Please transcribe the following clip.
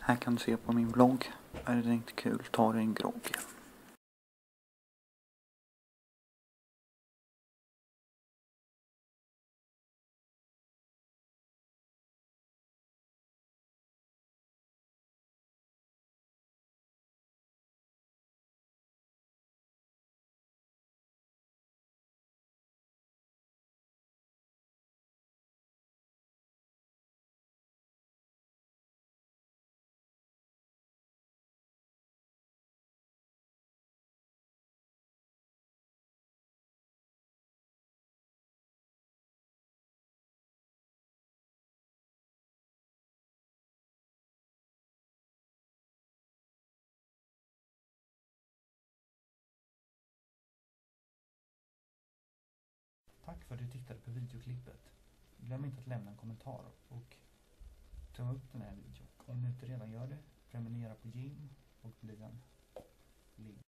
Här kan du se på min vlogg. Är det inte kul? Ta dig en grogg. Tack för att du tittade på videoklippet. Glöm inte att lämna en kommentar och tumma upp den här videon. Om du inte redan gör det, prenumerera på Jim och bli en